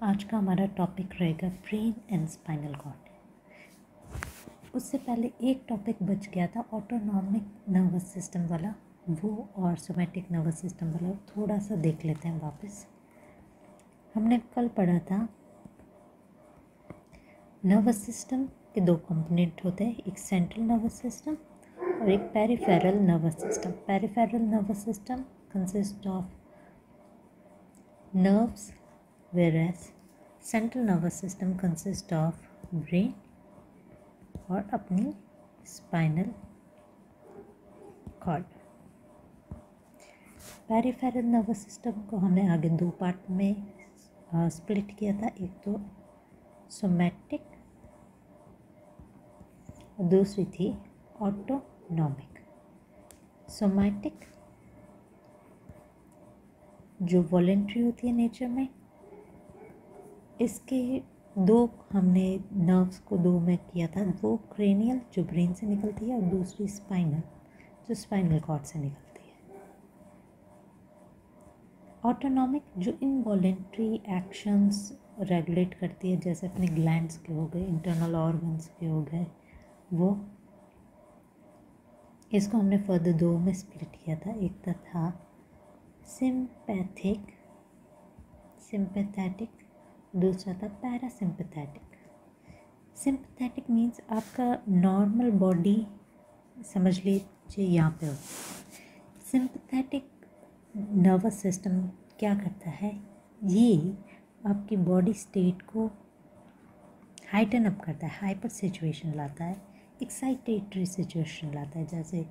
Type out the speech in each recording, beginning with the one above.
आज का हमारा टॉपिक रहेगा ब्रेन एंड स्पाइनल कॉर्ड। उससे पहले एक टॉपिक बच गया था ऑटोनॉमिक नर्वस सिस्टम वाला, वो और सोमैटिक नर्वस सिस्टम वाला थोड़ा सा देख लेते हैं वापस। हमने कल पढ़ा था नर्वस सिस्टम के दो कंपोनेंट होते हैं, एक सेंट्रल नर्वस सिस्टम और एक peripheral nervous system. Peripheral nervous system consist of nerves, whereas central nervous system consists of brain और अपनी spinal cord। Peripheral nervous system को हमने आगे दो पार्ट में स्प्लिट किया था, एक तो सोमैटिक और दूसरी थी ऑटोनॉमिक। सोमैटिक जो वॉलेंट्री होती है नेचर में, इसके दो हमने नर्व्स को दो में किया था, वो क्रेनियल जो ब्रेन से निकलती है और दूसरी स्पाइनल जो स्पाइनल कॉर्ड से निकलती है। ऑटोनॉमिक जो इनवॉलेंट्री एक्शंस रेगुलेट करती है, जैसे अपने ग्लैंड्स के हो गए, इंटरनल ऑर्गन्स के हो गए, वो इसको हमने फर्दर दो में स्प्लिट किया था। एक था सिंपैथेटिक, दूसरा था पैरासिम्पैथेटिक। सिंपैथेटिक मीन्स आपका नॉर्मल बॉडी समझ लीजिए यहाँ पे हो। सिंपैथेटिक नर्वस सिस्टम क्या करता है, ये आपकी बॉडी स्टेट को हाइटन अप करता है, हाइपर सिचुएशन लाता है, एक्साइटेटरी सिचुएशन लाता है, जैसे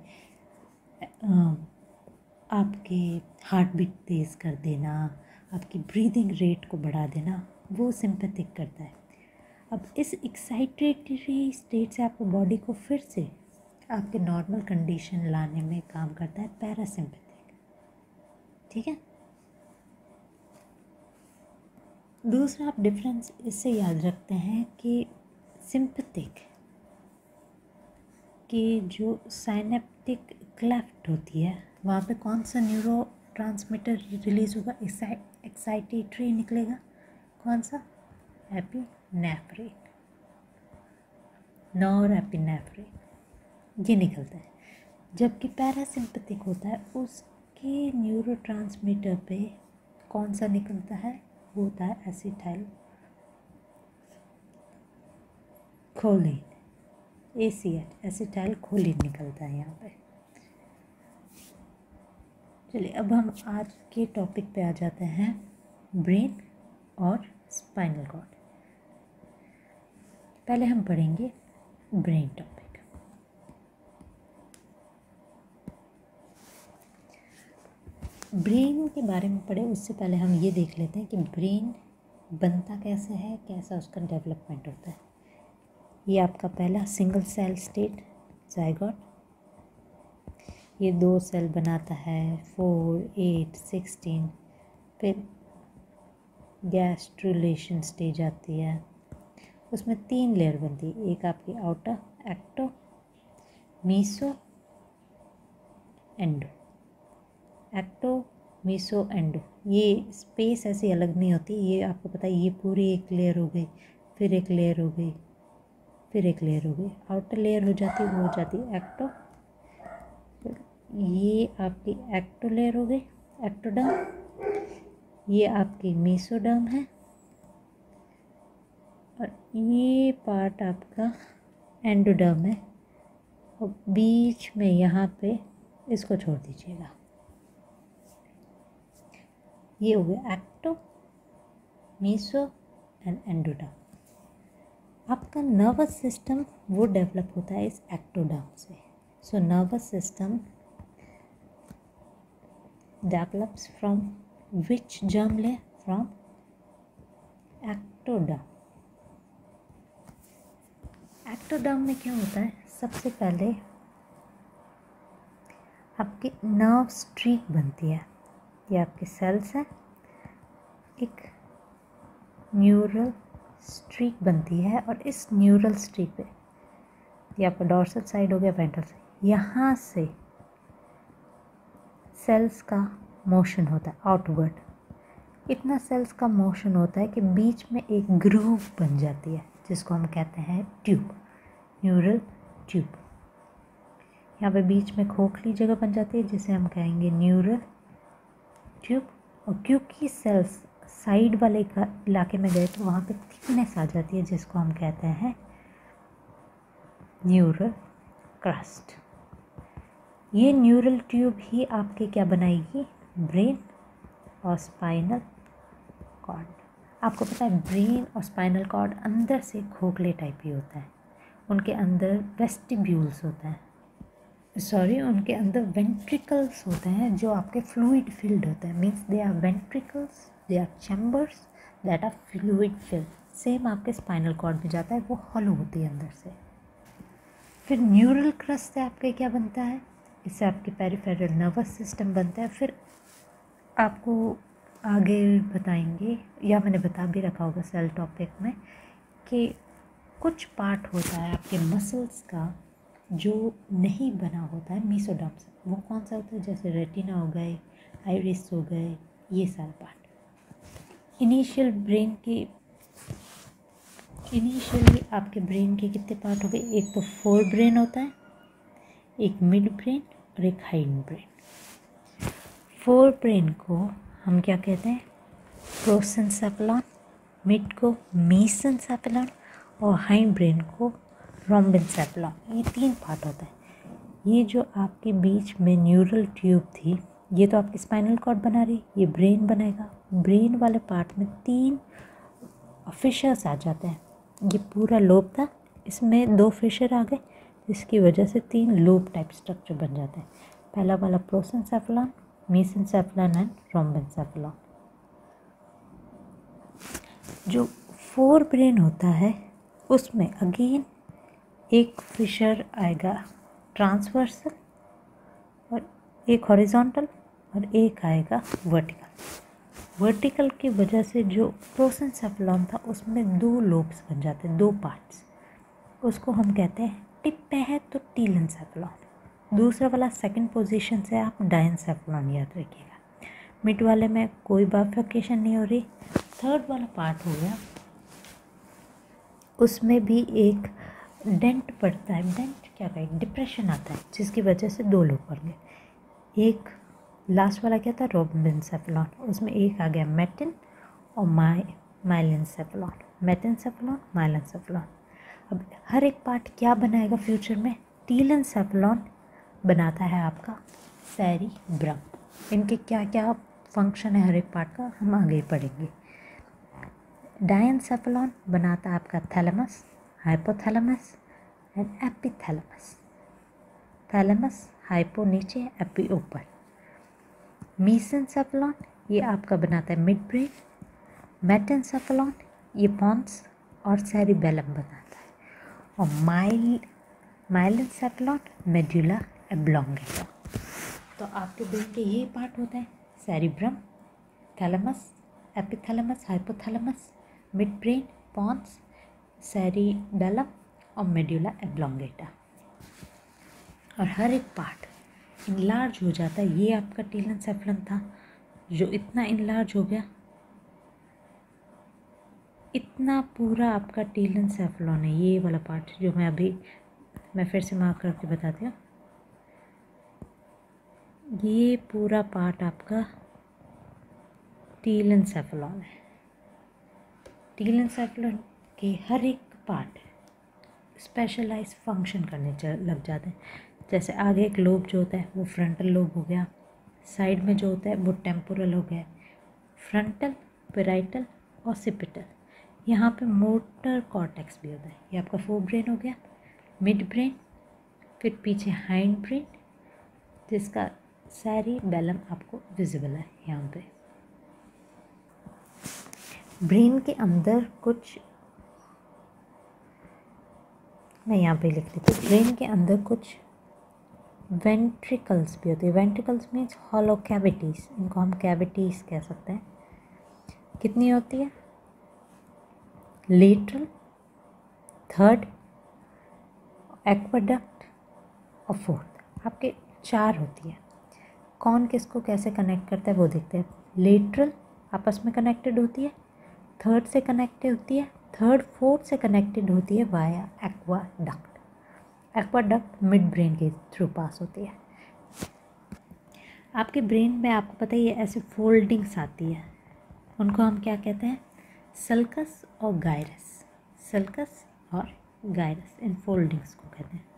आपके हार्ट बीट तेज़ कर देना, आपकी ब्रीदिंग रेट को बढ़ा देना, वो सिंपैथिक करता है। अब इस एक्साइटेटरी स्टेट से आपको बॉडी को फिर से आपके नॉर्मल कंडीशन लाने में काम करता है पैरासिम्पैथिक। ठीक है। दूसरा आप डिफरेंस इससे याद रखते हैं कि सिंपैथिक की जो साइनेप्टिक क्लेफ्ट होती है, वहाँ पे कौन सा न्यूरो ट्रांसमीटर रिलीज होगा, एक्साइटेटरी निकलेगा। कौन सा? एपिनेफ्रिन, नॉरएपिनेफ्रिन, ये निकलता है। जबकि पैरासिम्पैथिक होता है, उसके न्यूरो ट्रांसमीटर पे कौन सा निकलता है, वो होता है acetylcholine, ACH, acetylcholine निकलता है यहाँ पे। चलिए अब हम आज के टॉपिक पे आ जाते हैं, ब्रेन और स्पाइनल कॉर्ड। पहले हम पढ़ेंगे ब्रेन टॉपिक। ब्रेन के बारे में पढ़े उससे पहले हम ये देख लेते हैं कि ब्रेन बनता कैसे है, कैसा उसका डेवलपमेंट होता है। ये आपका पहला सिंगल सेल स्टेट जाइगोट, ये 2 सेल बनाता है, 4, 8, 16, फिर गैस्ट्रुलेशन स्टेज आती है, उसमें 3 लेयर बनती है। एक आपकी outer ecto, meso, endo. Ecto, meso, endo, ये स्पेस ऐसी अलग नहीं होती, ये आपको पता है, ये पूरी एक लेयर हो गई, फिर एक लेयर हो गई, फिर एक लेयर हो गई, आउटर लेयर हो जाती है, वो हो जाती है एक्टो। ये आपकी एक्टो लेयर हो गई, एक्टोडर्म, ये आपकी मीसोडर्म है, और ये पार्ट आपका एंडोडर्म है, और बीच में यहाँ पे इसको छोड़ दीजिएगा। ये हो गया एक्टो, मीसो एंड एंडोडर्म। आपका नर्वस सिस्टम वो डेवलप होता है इस एक्टोडर्म से। So nervous system develops from which germ layer? From ectoderm। Ectoderm में क्या होता है, सबसे पहले आपकी नर्व स्ट्रीक बनती है, ये आपके सेल्स हैं, एक न्यूरल स्ट्रीक बनती है, और इस न्यूरल स्ट्रीक पे, ये आपका डॉर्सल साइड हो गया, वेंट्रल साइड, यहाँ से सेल्स का मोशन होता है आउटवर्ड, इतना सेल्स का मोशन होता है कि बीच में एक ग्रूव बन जाती है जिसको हम कहते हैं ट्यूब, न्यूरल ट्यूब। यहाँ पे बीच में खोखली जगह बन जाती है जिसे हम कहेंगे न्यूरल ट्यूब। और क्योंकि सेल्स साइड वाले इलाके में गए तो वहाँ पे थिकनेस आ जाती है जिसको हम कहते हैं न्यूरल क्रस्ट। ये न्यूरल ट्यूब ही आपके क्या बनाएगी, ब्रेन और स्पाइनल कॉर्ड। आपको पता है ब्रेन और स्पाइनल कॉर्ड अंदर से खोखले टाइप ही होता है, उनके अंदर वेस्टिब्यूल्स होता है, उनके अंदर वेंट्रिकल्स होते हैं जो आपके फ्लूइड फिल्ड होते हैं। Means they are ventricles, they are chambers that are fluid filled. Same आपके स्पाइनल कॉर्ड में जाता है, वो हॉलो होती है अंदर से। फिर न्यूरल क्रस्ट से आपके क्या बनता है, इससे आपके पेरिफेरल नर्वस सिस्टम बनता है। फिर आपको आगे बताएंगे, या मैंने बता भी रखा होगा सेल टॉपिक में, कि कुछ पार्ट होता है आपके मसल्स का जो नहीं बना होता है मेसोडर्म से। वो कौन सा होता है, जैसे रेटिना हो गए, आइरिस हो गए, ये सारे पार्ट। इनिशियली आपके ब्रेन के कितने पार्ट हो गए, एक तो फोर ब्रेन होता है, एक मिड ब्रेन और एक हाइंड ब्रेन। फोर ब्रेन को हम क्या कहते हैं, प्रोसेंसेफलॉन, मिड को मेसेंसेफलॉन और हाइंड ब्रेन को रोम्बेनसेफलॉन। ये तीन पार्ट होता है। ये जो आपके बीच में न्यूरल ट्यूब थी, ये तो आपकी स्पाइनल कॉर्ड बना रही, ये ब्रेन बनाएगा। ब्रेन वाले पार्ट में तीन फिशर्स आ जाते हैं। ये पूरा लोब था, इसमें दो फिशर आ गए, जिसकी वजह से तीन लोब टाइप स्ट्रक्चर बन जाते हैं। पहला वाला प्रोसेंसेफलॉन, मेसेंसेफलॉन एंड रोम्बेनसेफलॉन। जो फोर ब्रेन होता है उसमें अगेन एक फिशर आएगा ट्रांसवर्सल और एक हॉरिजॉन्टल और एक आएगा वर्टिकल। वर्टिकल की वजह से जो प्रोसेंसेफलॉन था उसमें दो लोब्स बन जाते हैं, दो पार्ट्स। उसको हम कहते हैं, टिप पे है तो टीलेंसेफलॉन, दूसरा वाला सेकंड पोजीशन से आप डायंसेफलॉन याद रखिएगा। मिड वाले में कोई बाइफर्केशन नहीं हो रही। थर्ड वाला पार्ट हो गया, उसमें भी एक डेंट पड़ता है, डेंट क्या कहें, डिप्रेशन आता है, जिसकी वजह से दो लोग बन गए। एक लास्ट वाला क्या था, रोम्बेनसेफलॉन, उसमें एक आ गया मेटिन और माइलिनसेफलॉन, मेटिनसेफलॉन, माइलिनसेफलॉन। अब हर एक पार्ट क्या बनाएगा फ्यूचर में, टीलेंसेफलॉन बनाता है आपका सेरिब्रम। इनके क्या क्या फंक्शन है हर एक पार्ट का, हम आगे ही पढ़ेंगे। डायंसेफलॉन बनाता है आपका thalamus, hypothalamus and epithalamus. Thalamus hypo नीचे, एपी ऊपर। मेसेंसेफलॉन ये आपका बनाता है मिड ब्रेन। मेटेंसेफलॉन ये पॉन्स और सेरिबेलम बनाता है। और माइलिनसेफलॉन मेडुला ओब्लोंगेटा। तो आपके ब्रेन के ये पार्ट होते हैं, cerebrum, thalamus, epithalamus, hypothalamus, mid brain, pons, cerebellum और मेडुला ओब्लोंगेटा। और हर एक पार्ट इनलार्ज हो जाता है। ये आपका टीलेंसेफलन था जो इतना इनलार्ज हो गया, इतना पूरा आपका टीलेंसेफलॉन है। ये वाला पार्ट जो मैं फिर से मार्क करके बताती हूँ, ये पूरा पार्ट आपका टीलेंसेफलॉन है। टीलेंसेफलॉन के हर एक पार्ट स्पेशलाइज फंक्शन करने लग जाते हैं। जैसे आगे एक लोब जो होता है वो फ्रंटल लोब हो गया, साइड में जो होता है वो टेम्पोरल हो गया, फ्रंटल, पेराइटल, ऑसिपिटल। यहाँ पे मोटर कॉर्टेक्स भी होता है। ये आपका फोर ब्रेन हो गया, मिड ब्रेन, फिर पीछे हाइंड ब्रेन जिसका सेरिबेलम आपको विजिबल है यहाँ पे। ब्रेन के अंदर कुछ मैं यहाँ पे लिख देती हूँ। ब्रेन के अंदर कुछ वेंट्रिकल्स भी होती है। वेंट्रिकल्स मीन्स हॉलो कैविटीज़, इनको हम कैविटीज़ कह सकते हैं। कितनी होती है, लेटरल, थर्ड, एक्वाडक्ट और फोर्थ। आपके चार होती है। कौन किसको कैसे कनेक्ट करता है वो देखते हैं। लेटरल आपस में कनेक्टेड होती है, थर्ड से कनेक्टेड होती है, थर्ड फोर्थ से कनेक्टेड होती है via aqueduct. Aqueduct mid brain के थ्रू पास होती है। आपके ब्रेन में आपको पता ही है ऐसे फोल्डिंग्स आती है, उनको हम क्या कहते हैं, सल्कस और गायरस। सल्कस और गायरस, इन फोल्डिंग्स को कहते हैं।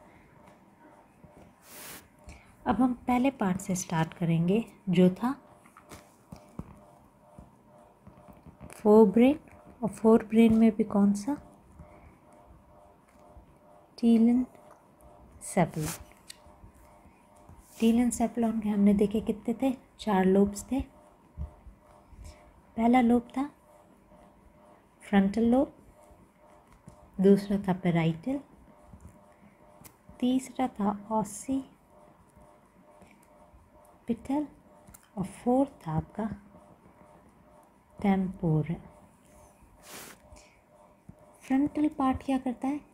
अब हम पहले पार्ट से स्टार्ट करेंगे जो था फोर ब्रेन, और फोर ब्रेन में भी कौन सा, टीलेनसेफेलॉन। टीलेनसेफेलॉन के हमने देखे कितने थे, 4 लोब्स थे। पहला लोब था फ्रंटल लोब, दूसरा था पैराइटल, तीसरा था ऑसिपिटल, और फोर्थ था आपका टेम्पोरल। फ्रंटल पार्ट क्या करता है,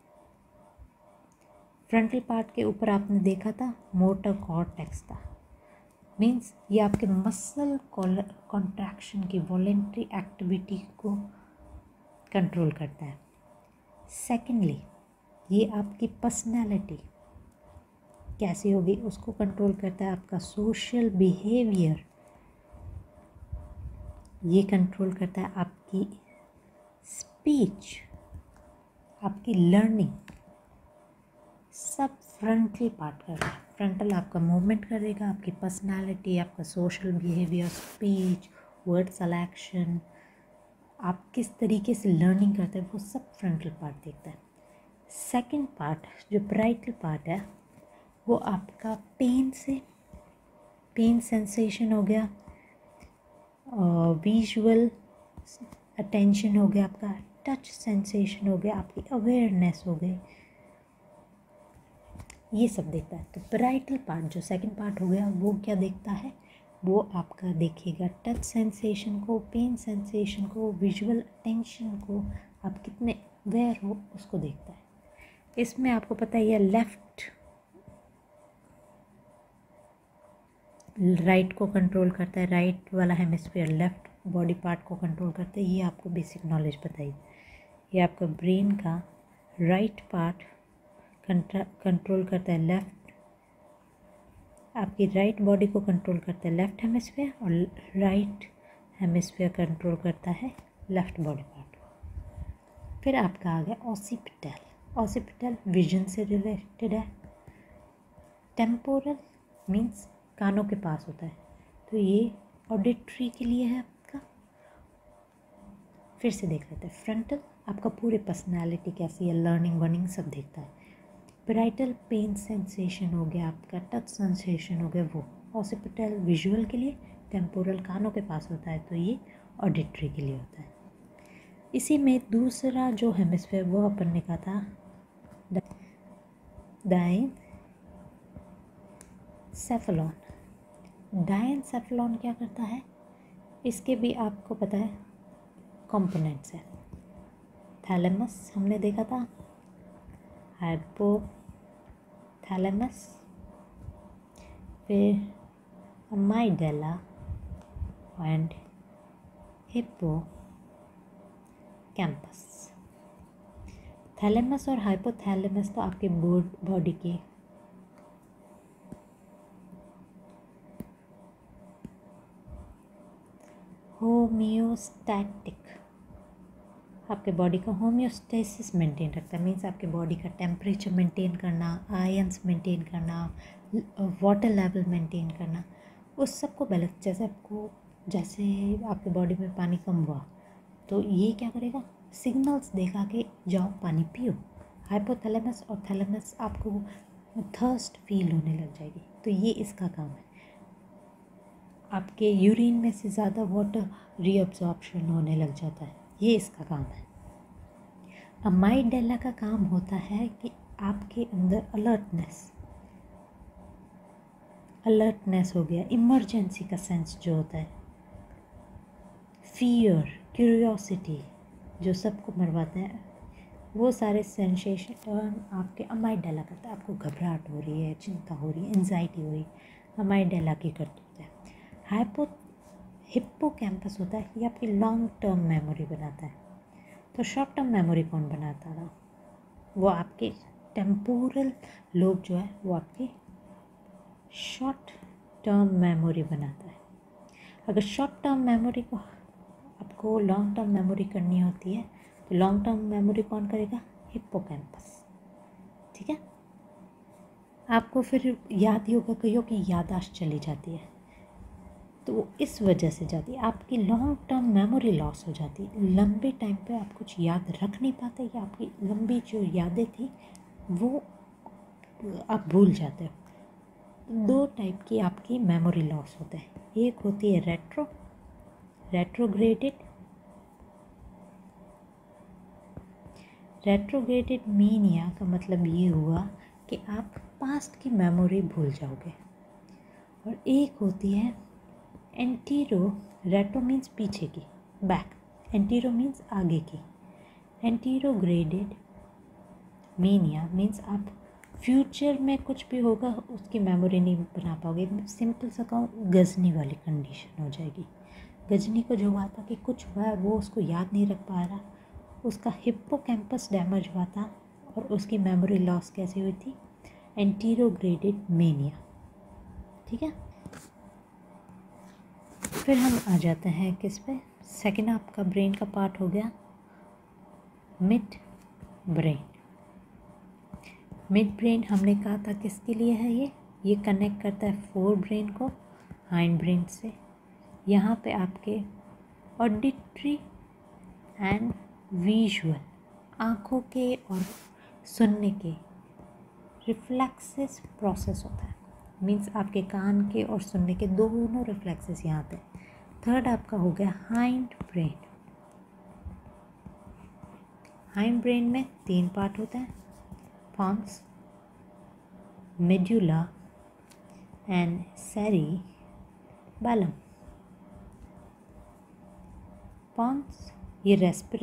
फ्रंटल पार्ट के ऊपर आपने देखा था मोटर कॉर्टेक्स था, मीन्स ये आपके मसल कॉन्ट्रैक्शन की वॉलेंट्री एक्टिविटी को कंट्रोल करता है। सेकेंडली, ये आपकी पर्सनैलिटी कैसी होगी उसको कंट्रोल करता है। आपका सोशल बिहेवियर ये कंट्रोल करता है। आपकी स्पीच, आपकी लर्निंग, सब फ्रंटल पार्ट कर रहा है। फ्रंटल आपका मूवमेंट करेगा, आपकी पर्सनालिटी, आपका social behaviour, speech, word selection, आप किस तरीके से लर्निंग करते हैं, वो सब फ्रंटल पार्ट देखता है। सेकंड पार्ट जो पैराइटल पार्ट है, वो आपका पेन सेंसेशन हो गया, विजुअल अटेंशन हो गया, आपका टच सेंसेशन हो गया, आपकी अवेयरनेस हो गई, ये सब देखता है। तो पैराइटल पार्ट जो सेकंड पार्ट हो गया, वो क्या देखता है, वो आपका देखेगा टच सेंसेशन को, पेन सेंसेशन को, विजुअल अटेंशन को, आप कितने अवेयर हो उसको देखता है। इसमें आपको पता ही है लेफ्ट राइट को कंट्रोल करता है, राइट वाला हेमिस्फीयर लेफ्ट बॉडी पार्ट को कंट्रोल करता है, ये आपको बेसिक नॉलेज बताइए। ये आपका ब्रेन का राइट पार्ट कंट्रोल करता है लेफ्ट, आपकी राइट बॉडी को कंट्रोल करता है लेफ्ट हेमिस्फीयर, और राइट हेमिस्फीयर कंट्रोल करता है लेफ्ट बॉडी पार्ट को। फिर आपका आ गया ऑसिपिटल। ऑसिपिटल विजन से रिलेटेड है। टेम्पोरल मीन्स कानों के पास होता है, तो ये ऑडिटरी के लिए है आपका। फिर से देख लेते हैं। फ्रंटल आपका पूरे पर्सनालिटी कैसी है, लर्निंग वर्निंग सब देखता है। पैराइटल पेन सेंसेशन हो गया, आपका टच सेंसेशन हो गया वो। ऑसिपिटल विजुअल के लिए, टेम्पोरल कानों के पास होता है, तो ये ऑडिटरी के लिए होता है। इसी में दूसरा जो हेमिस्फीयर वो अपन ने कहा था डायनसेफेलॉन। डायनसेफेलॉन क्या करता है, इसके भी आपको पता है कंपोनेंट्स है। थैलेमस हमने देखा था, हाइपोथैलेमस, फिर अमाइडेला एंड हिप्पोकैम्पस। थैलेमस और हाइपोथैलेमस तो आपके बॉडी के होम्योस्टैटिक, आपके बॉडी का होम्योस्टेसिस मेंटेन रखता है। मीन्स आपके बॉडी का टेम्परेचर मेंटेन करना, आयंस मेंटेन करना, वाटर लेवल मेंटेन करना, उस सब को बैलेंस। जैसे आपके बॉडी में पानी कम हुआ तो ये क्या करेगा, सिग्नल्स देगा कि जाओ पानी पियो। हाइपोथैलेमस और थैलेमस आपको थर्स्ट फील होने लग जाएगी, तो ये इसका काम है। आपके यूरिन में से ज़्यादा वाटर रीअब्जॉर्प्शन होने लग जाता है, ये इसका काम है। अमाइडेला का काम होता है कि आपके अंदर अलर्टनेस हो गया, इमरजेंसी का सेंस जो होता है, फियर, क्यूरियोसिटी जो सबको मरवाते हैं, वो सारे सेंसेशन आपके अमाइडेला करता है। आपको घबराहट हो रही है, चिंता हो रही है, एंजाइटी हो रही है, अमाइडेला की करतूत है। हिप्पोकैम्पस होता है ये आपकी लॉन्ग टर्म मेमोरी बनाता है। तो शॉर्ट टर्म मेमोरी कौन बनाता था? वो आपके टेम्पोरल लोब जो है वो आपकी शॉर्ट टर्म मेमोरी बनाता है। अगर शॉर्ट टर्म मेमोरी को आपको लॉन्ग टर्म मेमोरी करनी होती है तो लॉन्ग टर्म मेमोरी कौन करेगा? हिप्पोकैम्पस। ठीक है, आपको फिर याद ही होगा कहियो कि याददाश्त चली जाती है, तो वो इस वजह से जाती है, आपकी लॉन्ग टर्म मेमोरी लॉस हो जाती है। लंबे टाइम पे आप कुछ याद रख नहीं पाते या आपकी लंबी जो यादें थी वो आप भूल जाते हो। 2 टाइप की आपकी मेमोरी लॉस होता है। एक होती है रेट्रोग्रेडेड मीनिया का मतलब ये हुआ कि आप पास्ट की मेमोरी भूल जाओगे। और एक होती है रेट्रो मीन्स पीछे की, बैक, एंटीरो मीन्स आगे की। एंटीरोग्रेडेड मीनिया मीन्स आप फ्यूचर में कुछ भी होगा उसकी मेमोरी नहीं बना पाओगे। सिंपल सा कहूँ, गजनी वाली कंडीशन हो जाएगी। गजनी को जो हुआ था कि कुछ हुआ है वो उसको याद नहीं रख पा रहा, उसका हिप्पोकैम्पस डैमेज हुआ था और उसकी मेमोरी लॉस कैसे हुई थी? Anterograde amnesia. ठीक है, फिर हम आ जाते हैं किस पे? सेकेंड आपका ब्रेन का पार्ट हो गया मिड ब्रेन। मिड ब्रेन हमने कहा था किसके लिए है? ये कनेक्ट करता है फोर ब्रेन को हाइंड ब्रेन से। यहाँ पे आपके ऑडिटरी एंड विजुअल, आँखों के और सुनने के रिफ्लेक्सेस प्रोसेस होता है। मीन्स आपके कान के और सुनने के दोनों रिफ्लेक्सेस यहाँ पे। थर्ड आपका हो गया हाइंड ब्रेन। हाइंड ब्रेन में 3 पार्ट होते हैं, pons, medulla and cerebellum. Pons ये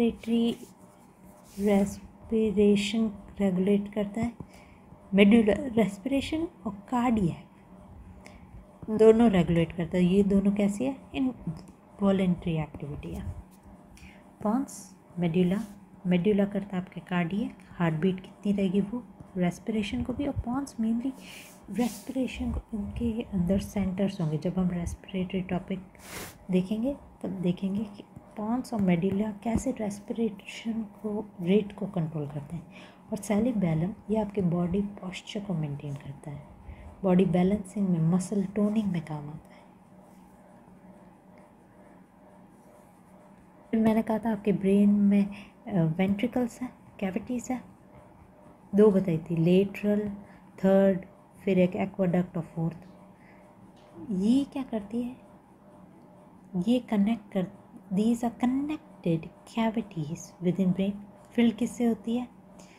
रेस्पिरेशन रेगुलेट करता है। मेड्यूला रेस्पिरेशन और कार्डियक दोनों रेगुलेट करता है। ये दोनों कैसी है? इनवॉलेंट्री एक्टिविटी है। पॉन्स, मेड्यूला करता है आपके कार्डियक, हार्ट बीट कितनी रहेगी वो, रेस्पिरेशन को भी। और पॉन्स मेनली रेस्पिरेशन को, इनके अंदर सेंटर्स होंगे। जब हम रेस्पिरेटरी टॉपिक देखेंगे तब देखेंगे कि पॉन्स और मेड्यूला कैसे रेस्पिरेशन को रेट को कंट्रोल करते हैं। और सेरिबैलम ये आपके बॉडी पोस्चर को मेंटेन करता है, बॉडी बैलेंसिंग में, मसल टोनिंग में काम आता है। फिर मैंने कहा था आपके ब्रेन में वेंट्रिकल्स है, कैविटीज़ है, 2 बताई थी, लेटरल, थर्ड, फिर एक एक्वाडक्ट और फोर्थ। ये क्या करती है? ये these are connected cavities with in brain. Filled किससे होती है?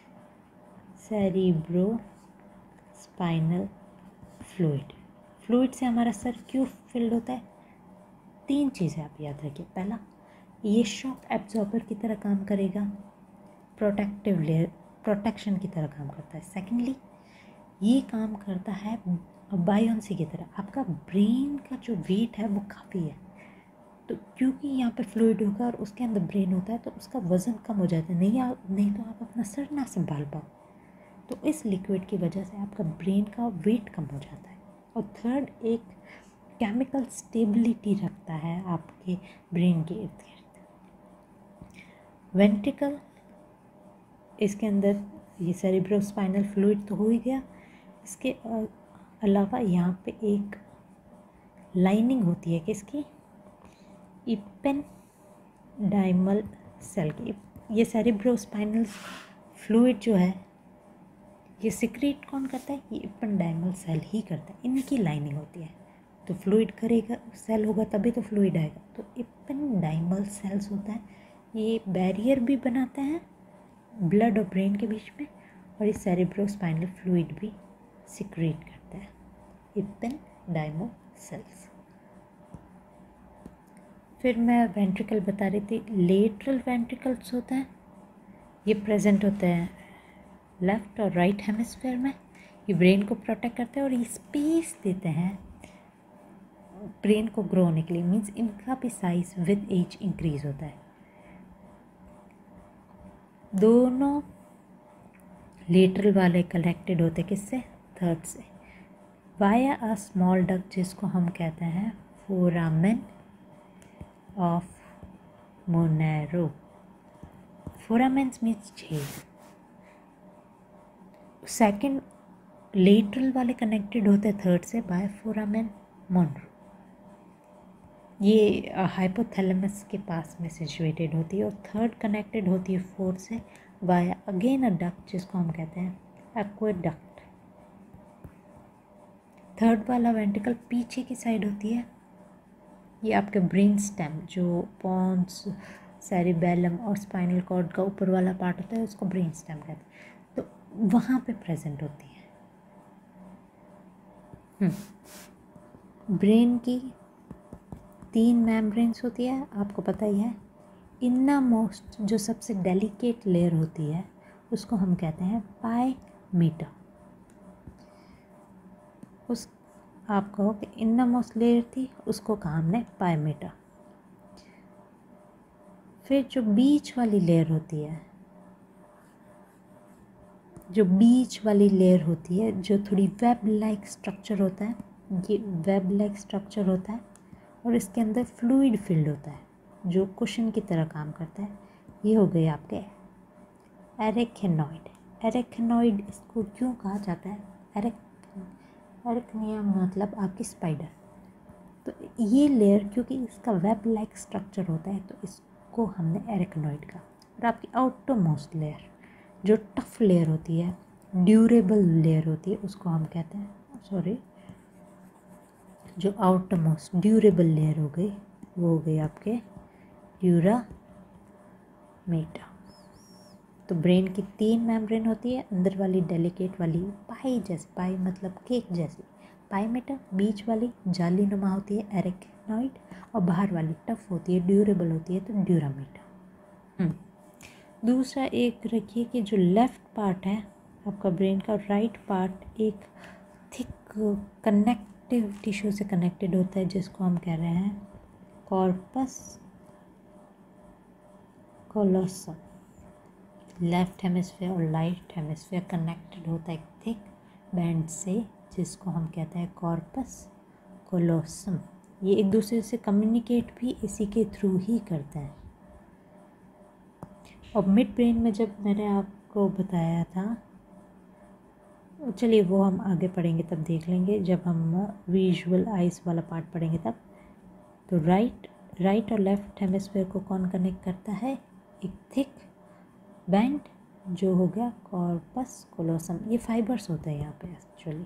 सेरिब्रो स्पाइनल फ्लूइड से हमारा सर क्यों फिल्ड होता है? 3 चीज़ें आप याद रखिए। पहला, ये शॉक एब्जॉर्बर की तरह काम करेगा, प्रोटेक्टिव लेयर, प्रोटेक्शन की तरह काम करता है। सेकेंडली, ये काम करता है बायोन्सी की तरह। आपका ब्रेन का जो वेट है वो काफ़ी है, तो क्योंकि यहाँ पे फ्लूइड होगा और उसके अंदर ब्रेन होता है तो उसका वज़न कम हो जाता है। नहीं तो आप अपना सर ना संभाल पाओ। तो इस लिक्विड की वजह से आपका ब्रेन का वेट कम हो जाता है। और थर्ड, एक केमिकल स्टेबिलिटी रखता है आपके ब्रेन के इर्द गिर्द। वेंट्रिकल, इसके अंदर ये सेरिब्रोस्पाइनल फ्लूइड तो हो ही गया, इसके अलावा यहाँ पे एक लाइनिंग होती है किसकी? इपेंडाइमल सेल की। ये सेरिब्रोस्पाइनल फ्लूइड जो है ये सिक्रीट कौन करता है? ये इपेंडाइमल सेल ही करता है, इनकी लाइनिंग होती है। तो फ्लूइड करेगा, सेल होगा तभी तो फ्लूइड आएगा। तो इपेंडाइमल सेल्स होता है, ये बैरियर भी बनाते हैं ब्लड और ब्रेन के बीच में, और ये सेरिब्रोस्पाइनल फ्लूइड भी सिक्रीट करता है, इपेंडाइमल सेल्स। फिर मैं वेंट्रिकल बता रही थी। लेटरल वेंट्रिकल्स होते हैं, ये प्रेजेंट होते हैं लेफ़्ट और राइट हेमिस्फेयर में। ये ब्रेन को प्रोटेक्ट करते हैं और ये स्पेस देते हैं ब्रेन को ग्रो होने के लिए, मीन्स इनका भी साइज विद एज इंक्रीज होता है। दोनों लेटरल वाले कनेक्टेड होते किससे? थर्ड से, वाया अ स्मॉल डक्ट जिसको हम कहते हैं foramen of Monro. Foramens means छेद। सेकंड लेटरल वाले कनेक्टेड होते हैं थर्ड से बाय फोरामेन मोनरो। ये हाइपोथैलेमस के पास में सिचुएटेड होती है। और थर्ड कनेक्टेड होती है फोर्थ से बाय अगेन अ डक्ट जिसको हम कहते हैं एक्वेडक्ट। थर्ड वाला वेंट्रिकल पीछे की साइड होती है। ये आपके ब्रेन स्टेम जो पॉन्स, सेरिबेलम और स्पाइनल कॉर्ड का ऊपर वाला पार्ट होता है उसको ब्रेन स्टेम कहते हैं, तो वहाँ पे प्रेजेंट होती है। ब्रेन की 3 मेम्ब्रेन्स होती है, आपको पता ही है। इनर मोस्ट जो सबसे डेलिकेट लेयर होती है उसको हम कहते हैं पाइमीटर। उस आप कहो कि इनर मोस्ट लेयर थी, उसको कहा हमने पाइमीटर। फिर जो बीच वाली लेयर होती है, जो बीच वाली लेयर होती है जो थोड़ी वेब लाइक स्ट्रक्चर होता है, ये वेब लाइक स्ट्रक्चर होता है और इसके अंदर फ्लूइड फिल्ड होता है जो कुशन की तरह काम करता है। ये हो गए आपके एरेक्नोइड। एरेक्नोइड इसको क्यों कहा जाता है? एरेक्निया मतलब आपकी स्पाइडर। तो ये लेयर क्योंकि इसका वेब लाइक स्ट्रक्चर होता है तो इसको हमने एरेक्नोइड कहा। और आपकी आउटर मोस्ट लेयर जो टफ लेयर होती है, ड्यूरेबल लेयर होती है, उसको हम कहते हैं जो आउटर मोस्ट ड्यूरेबल लेयर हो गई वो हो गई आपके ड्यूरामेटा। तो ब्रेन की 3 मेम्ब्रेन होती है, अंदर वाली डेलिकेट वाली पाई जैसी, पाई मतलब केक जैसी पाइमीटर, बीच वाली जालीनुमा होती है एरेक्नोइड और बाहर वाली टफ होती है, ड्यूरेबल होती है तो ड्यूरामेटा। दूसरा एक रखिए कि जो लेफ़्ट पार्ट है आपका ब्रेन का, राइट पार्ट एक थिक कनेक्टिव टिश्यू से कनेक्टेड होता है जिसको हम कह रहे हैं कॉर्पस कोलोसम। लेफ़्ट हेमिस्फीयर और राइट हेमिस्फीयर कनेक्टेड होता है एक थिक बैंड से जिसको हम कहते हैं कॉर्पस कोलोसम। ये एक दूसरे से कम्युनिकेट भी इसी के थ्रू ही करते हैं। और मिड ब्रेन में जब मैंने आपको बताया था, चलिए वो हम आगे पढ़ेंगे तब देख लेंगे जब हम विजुअल आइज वाला पार्ट पढ़ेंगे तब। तो राइट और लेफ़्ट हेमिस्फीयर को कौन कनेक्ट करता है? एक थिक बैंड जो हो गया कॉर्पस कोलोसम। ये फाइबर्स होते हैं यहाँ पे। एक्चुअली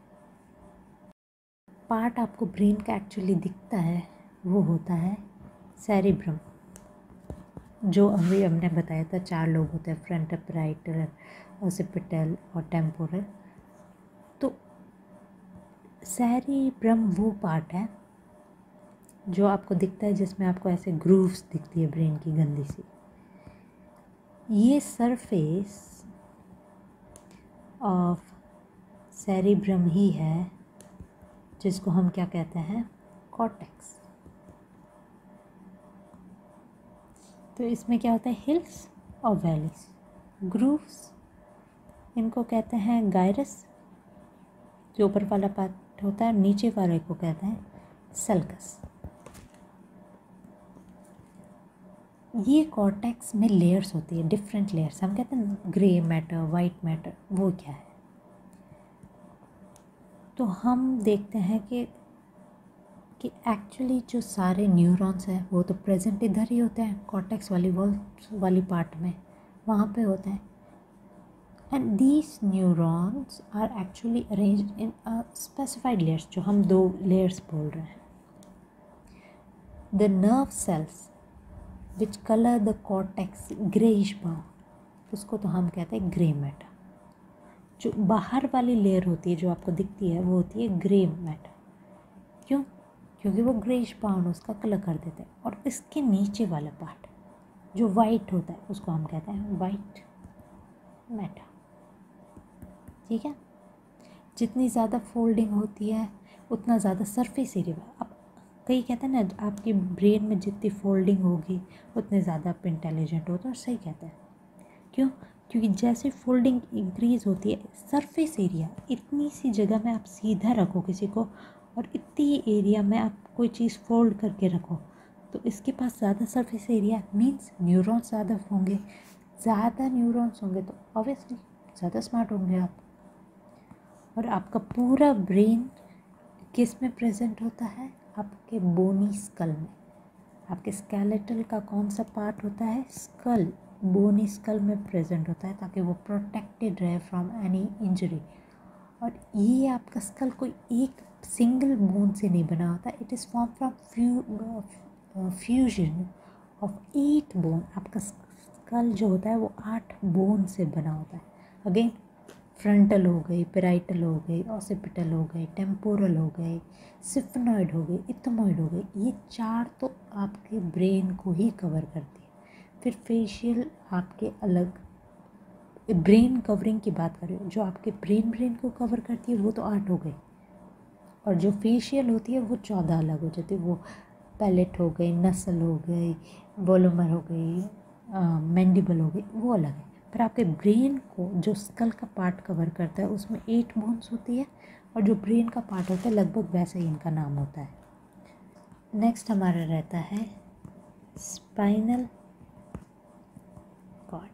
पार्ट आपको ब्रेन का एक्चुअली दिखता है वो होता है सेरिब्रम, जो अभी हमने बताया था 4 लोग होते हैं, फ्रंट, पैराइटल, ऑसिपिटल और टेम्पोरल। तो सेरिब्रम वो पार्ट है जो आपको दिखता है जिसमें आपको ऐसे ग्रूव्स दिखती है ब्रेन की गंदी सी। ये सरफेस ऑफ सेरिब्रम ही है जिसको हम क्या कहते हैं? कॉर्टेक्स। तो इसमें क्या होता है? हिल्स और वैलीज, ग्रूव्स, इनको कहते हैं गायरस जो ऊपर वाला पार्ट होता है, नीचे वाले को कहते हैं सल्कस। ये कॉर्टेक्स में लेयर्स होती है, डिफरेंट लेयर्स। हम कहते हैं ग्रे मैटर, वाइट मैटर, वो क्या है? तो हम देखते हैं कि एक्चुअली जो सारे न्यूरॉन्स हैं वो तो प्रेजेंट इधर ही होते हैं, कॉर्टेक्स वाली पार्ट में, वहाँ पे होते हैं। And these neurons are actually arranged in a specified layers, जो हम 2 लेयर्स बोल रहे हैं। The nerve cells which colour the cortex greyish brown, उसको तो हम कहते हैं ग्रे मैटर। जो बाहर वाली लेयर होती है जो आपको दिखती है वो होती है ग्रे मैटर। क्यों? क्योंकि वो ग्रेइश ब्राउन उसका कलर कर देते हैं। और इसके नीचे वाला पार्ट जो वाइट होता है उसको हम कहते हैं वाइट मैटर। ठीक है? जितनी ज़्यादा फोल्डिंग होती है उतना ज़्यादा सरफेस एरिया। अब कई कहते हैं ना आपकी ब्रेन में जितनी फोल्डिंग होगी उतने ज़्यादा आप इंटेलिजेंट होते हैं, और सही कहते हैं। क्यों? क्योंकि जैसे फोल्डिंग इंक्रीज़ होती है, सरफेस एरिया, इतनी सी जगह में आप सीधा रखो किसी को और इतनी एरिया में आप कोई चीज़ फोल्ड करके रखो, तो इसके पास ज़्यादा सरफेस एरिया मीन्स न्यूरॉन्स ज़्यादा होंगे। ज़्यादा न्यूरॉन्स होंगे तो ऑब्वियसली ज़्यादा स्मार्ट होंगे आप। और आपका पूरा ब्रेन किस में प्रेजेंट होता है? आपके बोनी स्कल में। आपके स्केलेटल का कौन सा पार्ट होता है? स्कल, बोनी स्कल में प्रेजेंट होता है, ताकि वो प्रोटेक्टेड रहे फ्रॉम एनी इंजरी। और ये आपका स्कल कोई एक सिंगल बोन से नहीं बना होता, it is form from fusion of 8 bone. आपका स्कल जो होता है वो 8 बोन से बना होता है। अगेन फ्रंटल हो गई, पेराइटल हो गई, ऑसिपिटल हो गई, टेम्पोरल हो गई, सिफनॉइड हो गई, इथमॉइड हो गई। ये 4 तो आपके ब्रेन को ही कवर करती है। फिर फेशियल आपके अलग, ब्रेन कवरिंग की बात कर रही हूँ, जो आपके ब्रेन को कवर करती है वो तो 8 हो गई, और जो फेशियल होती है वो 14 अलग हो जाती है। वो पैलेट हो गई, नसल हो गई, वोलुमर हो गई, मैंडिबल हो गई, वो अलग है। पर आपके ब्रेन को जो स्कल का पार्ट कवर करता है उसमें 8 बोन्स होती है, और जो ब्रेन का पार्ट होता है लगभग वैसे ही इनका नाम होता है। नेक्स्ट हमारा रहता है स्पाइनल कॉर्ड।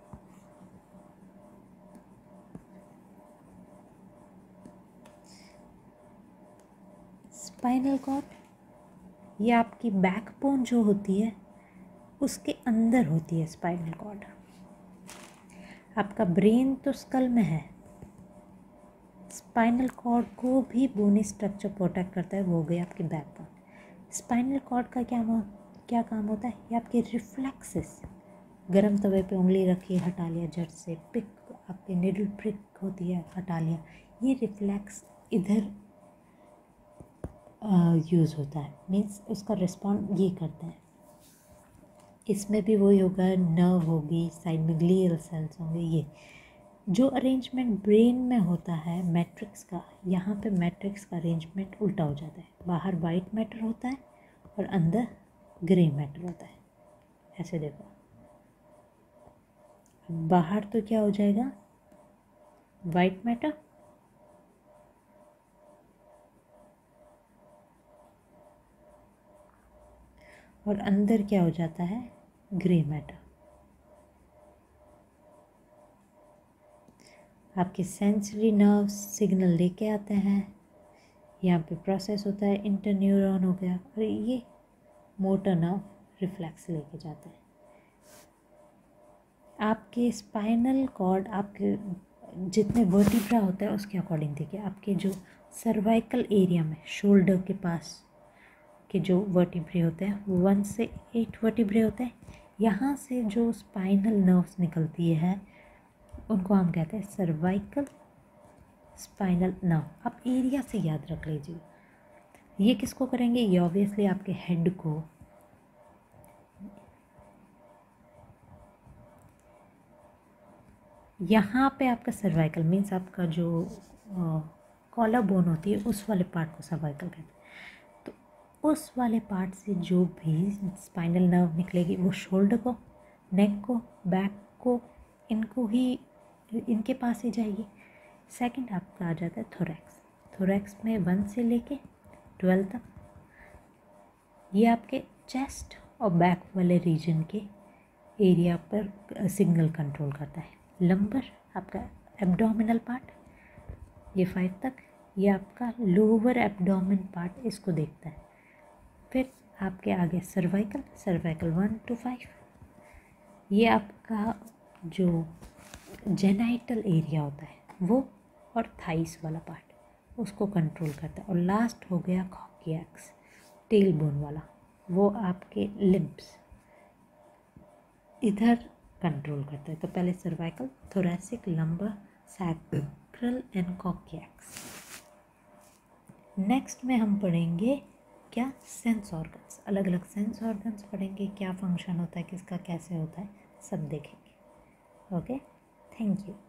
स्पाइनल कॉर्ड ये आपकी बैकबोन जो होती है उसके अंदर होती है स्पाइनल कॉर्ड। आपका ब्रेन तो स्कल में है, स्पाइनल कॉर्ड को भी बोनी स्ट्रक्चर प्रोटेक्ट करता है, वो हो गई आपकी बैकबोन। स्पाइनल कॉर्ड का क्या काम होता है? ये आपके रिफ्लेक्सेस, गरम तवे पे उंगली रखी, हटा लिया झट से, पिक आपके निडल प्रिक होती है, हटा लिया, ये रिफ्लेक्स इधर यूज़ होता है, मीन्स उसका रिस्पॉन्ड ये करता है। इसमें भी वही होगा, नर्व होगी, साइड में ग्लियल सेल्स होंगे। ये जो अरेंजमेंट ब्रेन में होता है मैट्रिक्स का, यहाँ पे मैट्रिक्स का अरेंजमेंट उल्टा हो जाता है। बाहर वाइट मैटर होता है और अंदर ग्रे मैटर होता है। ऐसे देखो, बाहर तो क्या हो जाएगा? वाइट मैटर, और अंदर क्या हो जाता है? Grey matter. आपके सेंसरी नर्व्स सिग्नल लेके आते हैं, यहाँ पे प्रोसेस होता है, इंटरन्यूरॉन हो गया, और ये मोटर नर्व रिफ्लेक्स लेके जाते हैं। आपके स्पाइनल कॉर्ड आपके जितने वर्टिब्रा होता है उसके अकॉर्डिंग देखिए। आपके जो सर्वाइकल एरिया में शोल्डर के पास के जो वर्टिब्रे होते हैं 1 से 8 वर्टिब्रे होते हैं। यहाँ से जो स्पाइनल नर्व्स निकलती है उनको हम कहते हैं सर्वाइकल स्पाइनल नर्व। आप एरिया से याद रख लीजिए। ये किसको करेंगे? ये ऑब्वियसली आपके हेड को, यहाँ पे आपका सर्वाइकल मीन्स आपका जो कॉलर बोन होती है उस वाले पार्ट को सर्वाइकल कहते हैं। तो उस वाले पार्ट से जो भी स्पाइनल नर्व निकलेगी वो शोल्डर को, नेक को, बैक को, इनके पास ही जाएगी। सेकंड आपका आ जाता है थोरैक्स। थोरैक्स में 1 से लेके 12 तक ये आपके चेस्ट और बैक वाले रीजन के एरिया पर सिग्नल कंट्रोल करता है। लंबर आपका एब्डोमिनल पार्ट, ये 5 तक, ये आपका लोअर एब्डोमिन पार्ट इसको देखता है। फिर आपके आगे सर्वाइकल 1 to 5, ये आपका जो जेनाइटल एरिया होता है वो, और थाइस वाला पार्ट उसको कंट्रोल करता है। और लास्ट हो गया कॉकियक्स, टेल बोन वाला, वो आपके लिम्ब्स इधर कंट्रोल करता है। तो पहले cervical, thoracic, lumbar, sacral and coccyx. Next में हम पढ़ेंगे क्या? Sense organs. अलग अलग सेंस ऑर्गन्स पढ़ेंगे, क्या फंक्शन होता है, किसका कैसे होता है, सब देखेंगे। Okay, thank you.